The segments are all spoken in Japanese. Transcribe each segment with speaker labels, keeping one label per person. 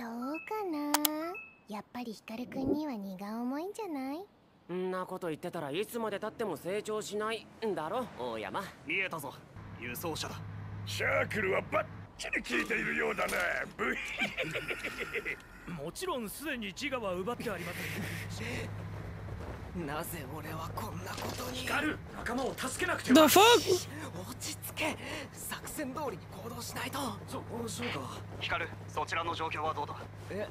Speaker 1: どうかな。やっぱりヒカルくんには荷が重いんじゃない？
Speaker 2: んなこと言ってたらいつまで経っても成長しないんだろ、大山。
Speaker 3: 見えたぞ、輸送車だ。
Speaker 4: シャークルはバッチリ効いているようだな。ブヒ。
Speaker 5: もちろんすでに自我は奪ってありません。
Speaker 3: なぜ俺はこんなことに。
Speaker 5: 光る、仲間を助けなくて
Speaker 6: The
Speaker 5: は。
Speaker 6: fuck?
Speaker 3: 落ち着け、作戦通りに行動しないと。
Speaker 5: そうか。
Speaker 3: 光る、そちらの状況はどうだ。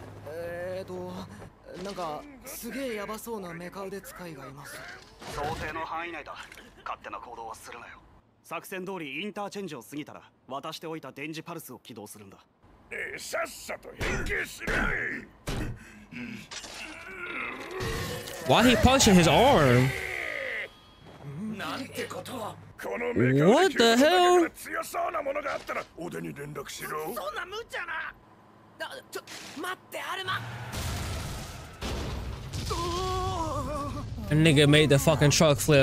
Speaker 3: なんかすげえヤバそうなメカ腕使いがいます。想定の範囲内だ。勝手な行動はするなよ。作戦通りインターチェンジを過ぎたら渡しておいた電磁パルスを起動するんだ。
Speaker 4: さっさと変形しない。
Speaker 6: Why he punching his arm?
Speaker 5: なんてことは。
Speaker 4: このメカ
Speaker 6: What the hell?
Speaker 4: 強そうなものがあったらオデに連絡しろ。
Speaker 5: そんな無茶な。
Speaker 3: 待ってアルマ。
Speaker 6: A nigga made the fucking truck flip.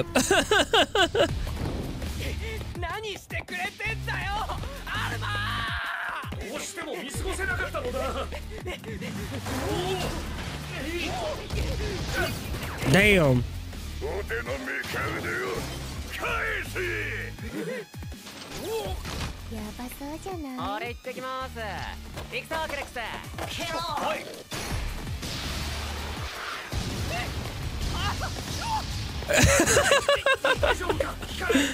Speaker 3: 何してくれてんだよアルマ。
Speaker 5: どうしても見過ごせなかったのだ。
Speaker 6: Damn.
Speaker 4: オデのメカ腕を返せ。
Speaker 1: やばそうじゃない？
Speaker 2: 俺行ってきます。行くぞクレックス。
Speaker 3: ケロ。
Speaker 5: はい。大丈夫か光る。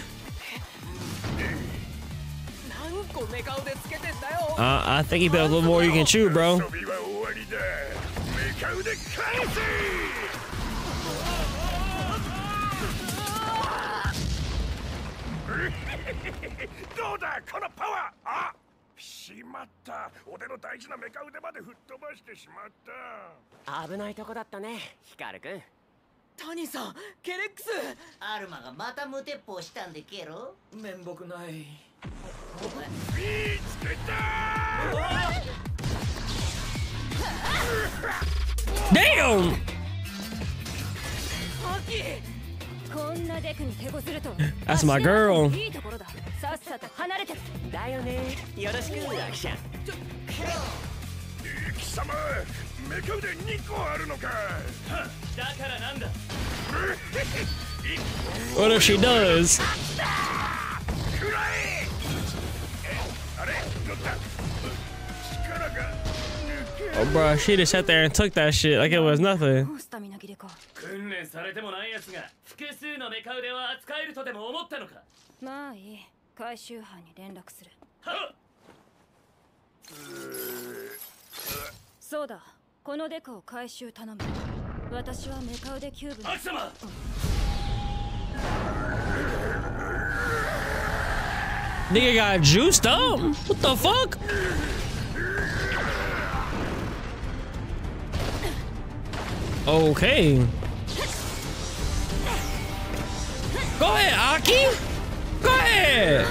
Speaker 3: 何個メカ腕つけてんだよ。
Speaker 6: I think he bit a little more you can chew, bro.
Speaker 4: 遊びは終わりだ。メカ腕返せ。どうだこのパワー。あ、しまった。俺の大事なメカ腕まで吹っ飛ばしてしまった。
Speaker 2: 危ないとこだったね、光くん。
Speaker 3: タニさん、ケレックス。
Speaker 7: アルマがまた無鉄砲したんでケロ。
Speaker 5: 面目ない。
Speaker 4: 見つけた。
Speaker 6: Damn.
Speaker 8: こんなデクに手こずると
Speaker 6: That's my girl.
Speaker 8: いいところだ。さっさと離れて。
Speaker 2: だよね。よろしくアキちゃん。
Speaker 4: 貴様、メカ腕2個あるのか。
Speaker 5: だからなんだ。
Speaker 6: What if she does?
Speaker 4: くらえ。あれ乗った。力が
Speaker 6: Oh, bro, she just sat there and took that shit like it was nothing.
Speaker 8: スタミナ切れか。
Speaker 5: 訓練されてもないやつが複数のメカ腕を扱えるとでも思ったのか。
Speaker 8: まあいい。回収班に連絡する。
Speaker 5: はっ。
Speaker 8: そうだ。このデカを回収頼む。私はメカ腕キューブに。
Speaker 5: アキ様。
Speaker 6: Nigga got juiced up? What the fuck? Okay. Go ahead, Aki. Go ahead.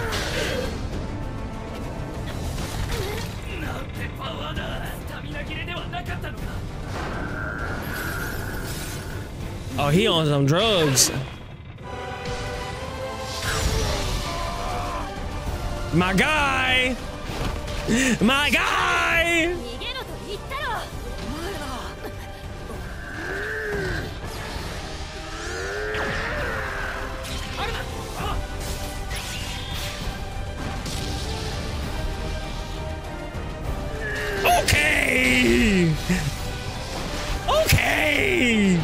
Speaker 5: なんてパワーだ。スタミナ切れではなかったのか。
Speaker 6: Oh, he on some drugs. My guy. My guy.
Speaker 8: 逃げろと言ったろ。
Speaker 3: 前だ。
Speaker 6: Okay. Okay.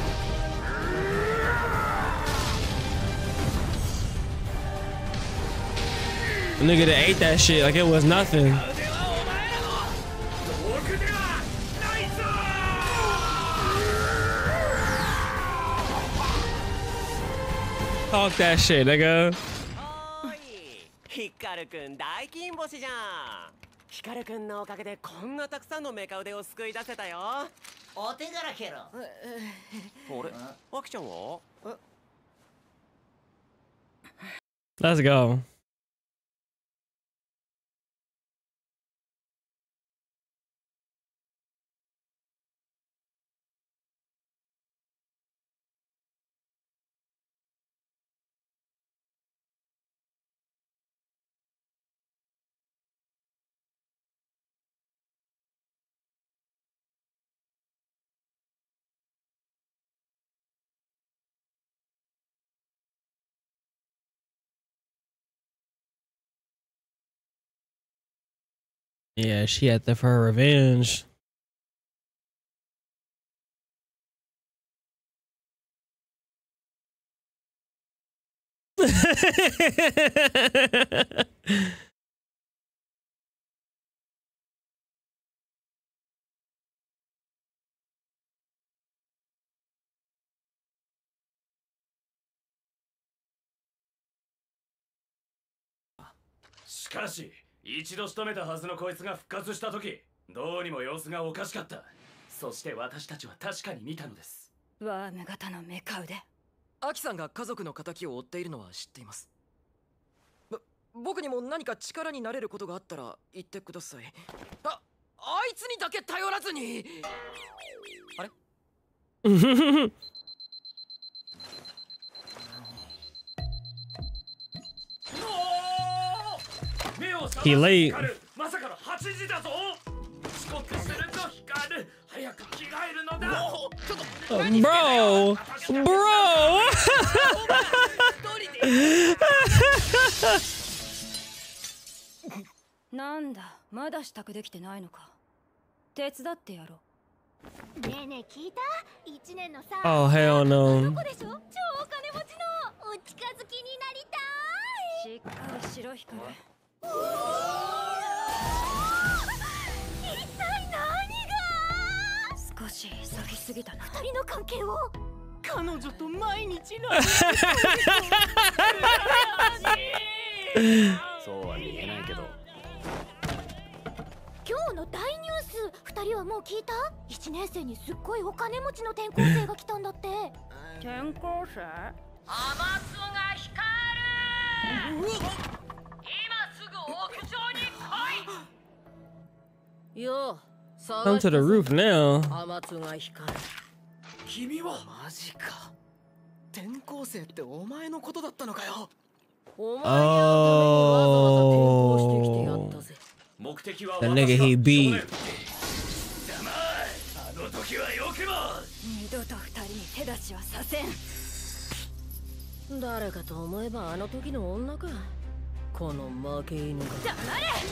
Speaker 6: The nigga that ate that shit like it was nothing. Talk that shit, nigga.
Speaker 2: おーい、光くん大金星じゃん。光くんのおかげでこんなたくさんのメカ腕を救い出せたよ。
Speaker 7: お手柄ケロ。
Speaker 2: あれ、アキちゃんは？
Speaker 6: Let's go. Yeah, she had that for her revenge.
Speaker 5: 「しかし一度仕留めたはずのこいつが復活した時、どうにも様子がおかしかった。そして私たちは確かに見たのです。
Speaker 8: ワーム型のメカ腕。
Speaker 9: アキさんが家族の仇を追っているのは知っています。僕にも何か力になれることがあったら言ってください。あいつにだけ頼らずに。あれ
Speaker 6: He late.
Speaker 5: まさかの8時だぞ。遅刻すると光る。早く着替えるのだ。
Speaker 6: Bro! Bro!
Speaker 8: なんだ、まだ支度できてないのか。手伝ってやろ
Speaker 1: ねえねえ聞いた？1年のさ
Speaker 6: Oh, hell
Speaker 1: ど
Speaker 6: no.
Speaker 1: こでしょ？超お金持ちのお近づきになりたい。
Speaker 8: しっかりしろ光る。
Speaker 1: 一体何が？
Speaker 8: 少し先すぎたな。
Speaker 1: 二人の関係を
Speaker 7: 彼女と毎日の
Speaker 3: そうは見えないけど。
Speaker 1: 今日の大ニュース二人はもう聞いた？1年生にすっごいお金持ちの転校生が来たんだって。
Speaker 8: 転校生？
Speaker 7: アマツが光る。今すぐ屋上に来い。よ
Speaker 6: Come to the roof now.
Speaker 7: アマツが光る。
Speaker 9: 君はマジか。転校生ってお前のことだったのかよ。
Speaker 7: お前に会うためにわざわざ転校してきてやったぜ。
Speaker 5: 目的は
Speaker 6: The nigga he beat.
Speaker 5: あの時はよけば
Speaker 8: 二度と二人に手出しはさせん。
Speaker 7: 誰かと思えばあの時の女か。この負け犬が。
Speaker 8: 黙れ。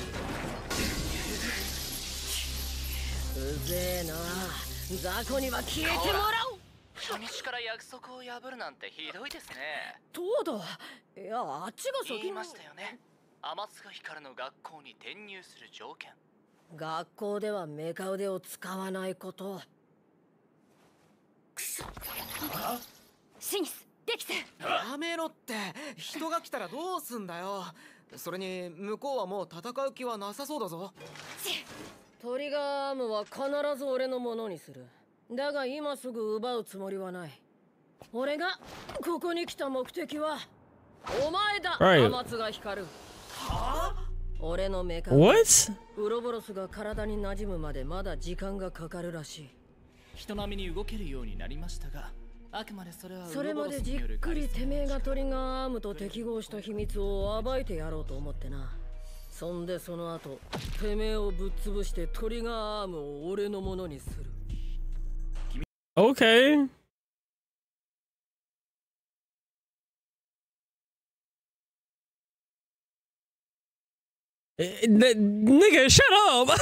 Speaker 7: うぜえな。雑魚には消えてもらおう。
Speaker 10: 初日から約束を破るなんてひどいですね。
Speaker 7: そうだ。いや、あっちが先に。
Speaker 10: 言いましたよね。天津光の学校に転入する条件。
Speaker 7: 学校ではメカ腕を使わないこと。くそ。
Speaker 8: シニス、できて。
Speaker 9: やめろって。人が来たらどうすんだよ。それに向こうはもう戦う気はなさそうだぞ。
Speaker 7: トリガーアームは必ず俺のものにする。だが今すぐ奪うつもりはない。俺がここに来た目的はお前だ。天津が光る。俺のメカ。
Speaker 6: What?
Speaker 7: ウロボロスが体に馴染むまでまだ時間がかかるらしい。
Speaker 10: 人並みに動けるようになりましたが、あくまでそれは
Speaker 7: それまでじっくりてめえがトリガーアームと適合した秘密を暴いてやろうと思ってな。そんでその後てめえをぶっ潰してトリガーアームを俺のものにする。
Speaker 6: Okay. Nigga, shut up.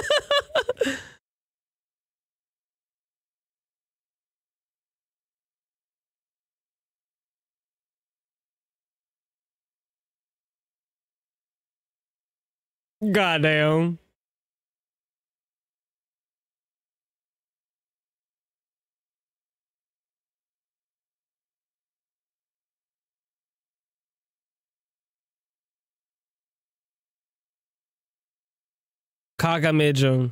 Speaker 6: Goddamn. Kagame-jun.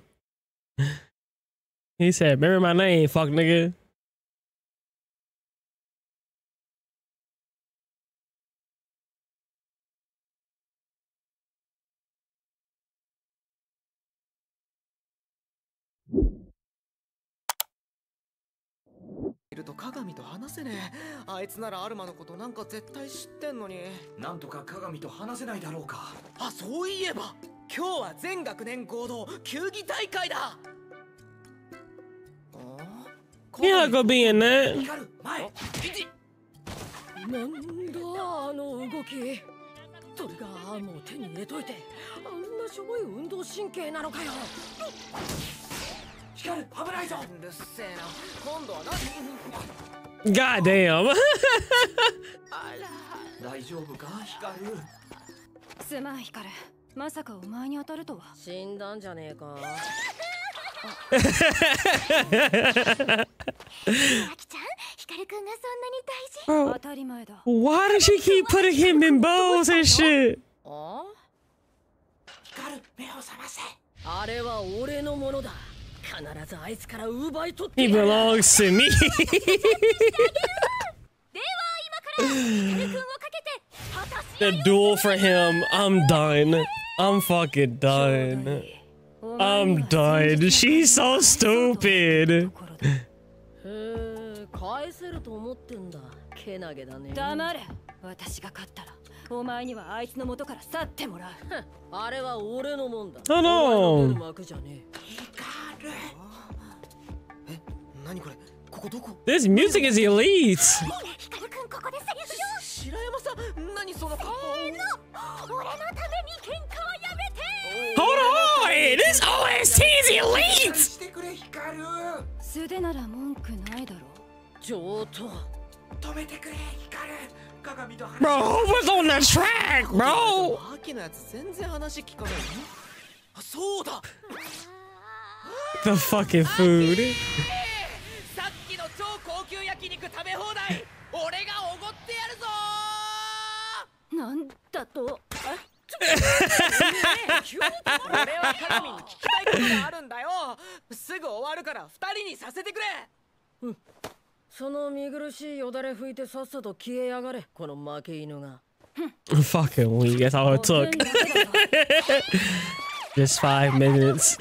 Speaker 6: He said, remember my name, fuck nigga.
Speaker 9: 「いると鏡と話せねえ。あいつならアルマのことなんか絶対知ってんのに。
Speaker 5: なんとか鏡と話せないだろうか。
Speaker 9: あ、そういえば今日は全学年合同球技大会だ。
Speaker 6: You're not gonna be in that.
Speaker 5: 光る前。
Speaker 7: なんだあの動き。 トリガーアームを手に入れといてあんなしょぼい運動神経なのかよ。
Speaker 9: 光る、危ないぞ。うるせえな。今度は
Speaker 6: God damn.
Speaker 9: 大丈夫か光る。
Speaker 8: すまん光る、まさかお前に当たるとは。
Speaker 7: 死んだんじゃねえか。
Speaker 1: アキちゃん、光くんがそんなに大事。
Speaker 8: 当たり前だ。
Speaker 6: Why does she keep putting him in bows and shit?
Speaker 7: あ？
Speaker 9: 光る、目を覚ませ。
Speaker 7: あれは俺のものだ。必ずあいつから奪い取って
Speaker 6: He
Speaker 7: やる。
Speaker 6: belongs to me.
Speaker 1: では今から光くんをかけて果たし
Speaker 6: The duel for him. I'm done. I'm fucking done. I'm done. She's so stupid.
Speaker 7: へえ、返せると思ってんだ。けなげだね。
Speaker 8: 黙れ。私が勝ったらお前にはあいつの元から去ってもらう。
Speaker 7: あれは俺のもんだ。
Speaker 6: Oh
Speaker 7: お前の出る
Speaker 6: no.
Speaker 7: 幕じゃね
Speaker 9: え、何これ、ここどこ。
Speaker 6: This music is elite.
Speaker 1: 光くんここでセリフよ。
Speaker 9: 白山さん、何その格好。
Speaker 1: 俺のために喧嘩はやめて。
Speaker 6: Hold on. This OST is elite.
Speaker 9: してくれ光る。
Speaker 8: 素手なら文句ないだろう。
Speaker 7: 上等。
Speaker 9: 止めてくれ光る。鏡と話。
Speaker 6: Bro, who was on the track, bro?
Speaker 9: 秋のやつ全然話聞かない。あ、そうだ。
Speaker 6: The fucking food.
Speaker 9: さっきの超高級焼肉食べ放題、俺がおごってやるぞ。
Speaker 8: なんだと。
Speaker 9: 俺は鏡に聞きたいことがあるんだよ。すぐ終わるから二人にさせてくれ。
Speaker 7: その見苦しいよだれ拭いてさっさと消えやがれ、この負け犬が。
Speaker 6: Fucking weak. That's all it took. Just 5 minutes.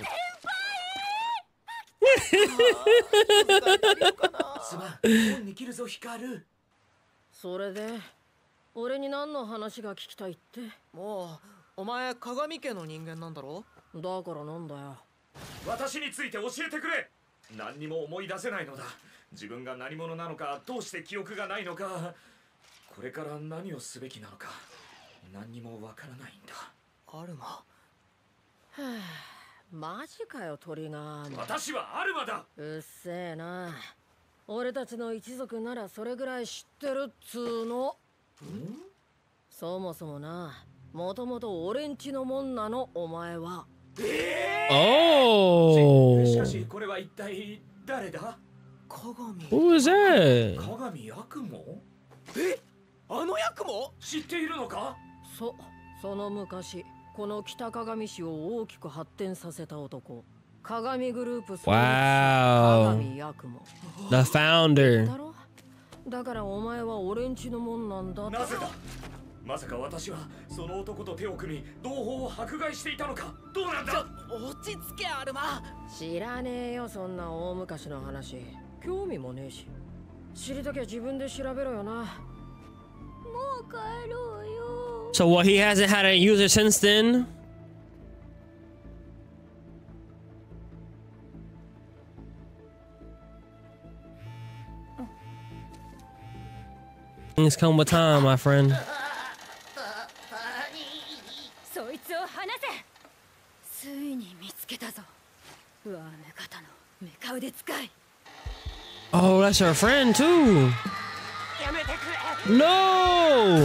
Speaker 9: すまん、本に切るぞ光る。
Speaker 7: それで俺に何の話が聞きたいって。
Speaker 9: もうお前鏡家の人間なんだろ。
Speaker 7: だからなんだよ。
Speaker 5: 私について教えてくれ。何にも思い出せないのだ。自分が何者なのか、どうして記憶がないのか、これから何をすべきなのか、何にもわからないんだ。
Speaker 9: アルマ。
Speaker 7: はあ、マジかよトリガー。
Speaker 5: 私はアルマだ。
Speaker 7: うっせえな。俺たちの一族ならそれぐらい知ってるっつーの。そもそもな、もともと俺んちのもんなのお前は。
Speaker 6: Oh.
Speaker 5: しかしこれは一体誰だ。
Speaker 9: 鏡。
Speaker 6: Who is that?
Speaker 5: 鏡ヤクモ。
Speaker 9: え、あのヤクモ。
Speaker 5: 知っているのか。
Speaker 7: その昔この北鏡市を大きく発展させた男、鏡グループ。
Speaker 6: Wow.
Speaker 7: 鏡ヤクモ
Speaker 6: The founder.
Speaker 7: だろ。だからお前は俺んちのもんなんだ。
Speaker 5: なぜだ。まさか私はその男と手を組み同胞を迫害していたのか。どうなんだ。
Speaker 9: 落ち着けアルマ。
Speaker 7: 知らねえよそんな大昔の話。興味もねえし。知りたきゃ自分で調べろよな。もう帰ろうよ。
Speaker 6: So what? He hasn't had a user since then. Things come with time, my friend.
Speaker 8: そいつを離せ。ついに見つけたぞ。ワーム型のメカ腕使い。
Speaker 6: Oh, that's her friend too.
Speaker 2: やめてくれ。
Speaker 6: No.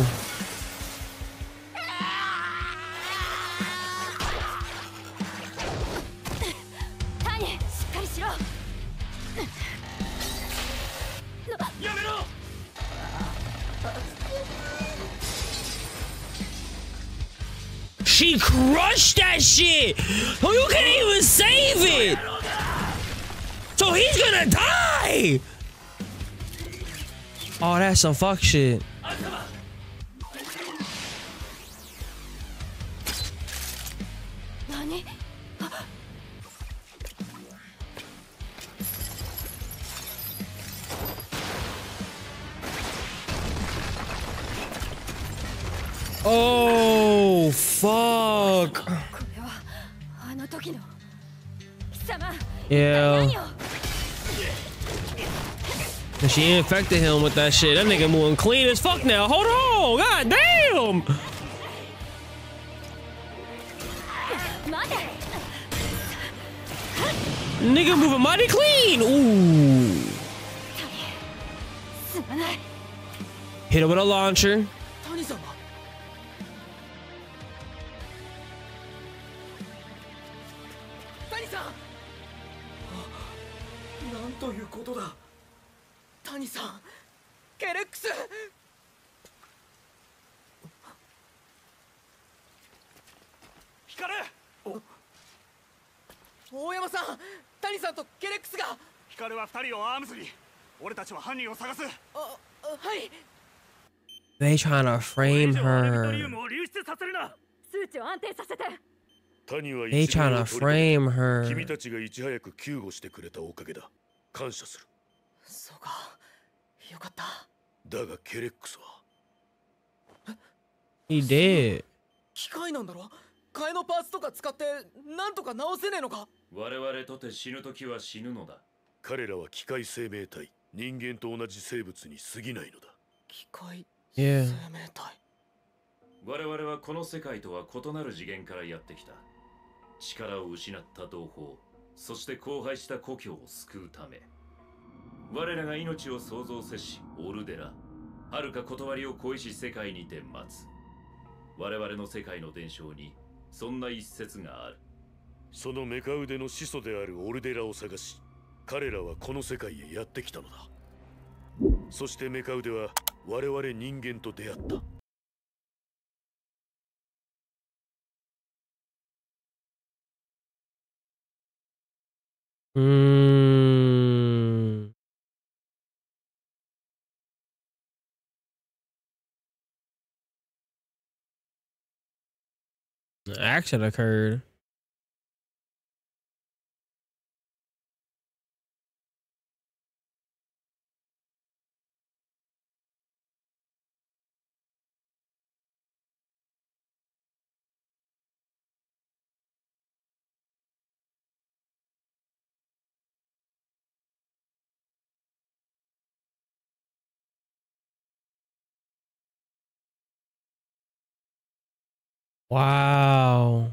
Speaker 8: タニ、しっかりしろ。
Speaker 5: やめろ。
Speaker 6: She crushed that shit. Oh, you can't even save it. So he's gonna die. Oh, that's some fuck shit. Oh, fuck. Yeah. And she infected him with that shit. That nigga moving clean as fuck now. Hold on. God damn. Nigga moving mighty clean. Ooh. Hit it with a launcher.
Speaker 9: 谷様。谷さん。なんということだ。谷さん。ケレックス。
Speaker 3: 光。
Speaker 9: 大山さん。谷さんとケレックスが。
Speaker 3: 光は2人をアームズに。俺たちは犯人を探す。
Speaker 9: はい。
Speaker 6: They trying to frame her. They trying to frame her.
Speaker 4: 君たちがいち早く救護してくれたおかげだ。感謝する。
Speaker 9: そうか。よかった。
Speaker 4: だがケレックスは。
Speaker 6: He did.
Speaker 9: 機械なんだろ。替えのパーツとか使ってなんとか直せねえのか。
Speaker 5: 我々とて死ぬ時は死ぬのだ。
Speaker 4: 彼らは機械生命体、人間と同じ生物に過ぎないのだ。
Speaker 9: 機械
Speaker 6: Yeah.
Speaker 9: 生命体。
Speaker 5: 我々はこの世界とは異なる次元からやってきた。力を失った同胞、そして荒廃した故郷を救うため、我らが命を創造せしオルデラ、遥か断りを恋し世界にて待つ。我々の世界の伝承にそんな一節がある。
Speaker 4: そのメカ腕の始祖であるオルデラを探し、彼らはこの世界へやってきたのだ。そしてメカ腕は我々人間と出会った。
Speaker 6: Action occurred. Wow.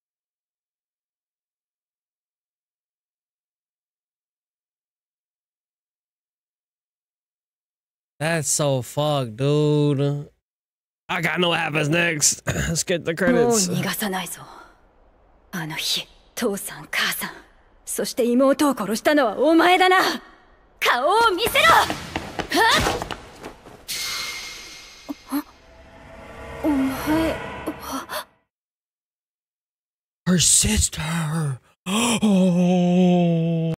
Speaker 6: That's so fucked, dude. I gotta know what happens next. Let's get the
Speaker 8: もう
Speaker 6: credits.
Speaker 8: 逃がさないぞ。あの日、父さん、母さん、そして妹を殺したのはお前だな。顔を見せろ。はっ。お前。
Speaker 6: Her sister. Oh.